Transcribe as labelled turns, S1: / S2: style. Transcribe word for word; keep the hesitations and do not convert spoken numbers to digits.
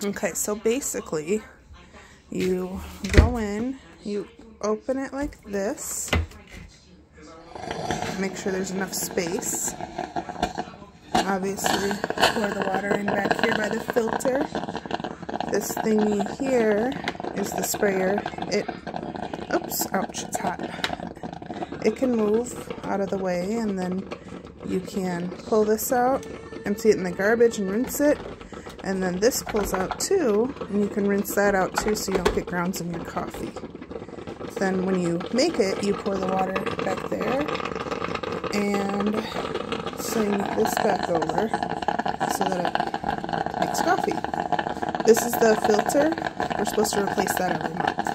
S1: Okay, so basically, you go in, you open it like this, make sure there's enough space. Obviously, pour the water in back here by the filter. This thingy here is the sprayer. It, oops, ouch, it's hot. It can move out of the way, and then you can pull this out, empty it in the garbage and rinse it. And then this pulls out too, and you can rinse that out too so you don't get grounds in your coffee. Then when you make it, you pour the water back there and swing this back over so that it makes coffee. This is the filter. We're supposed to replace that every month.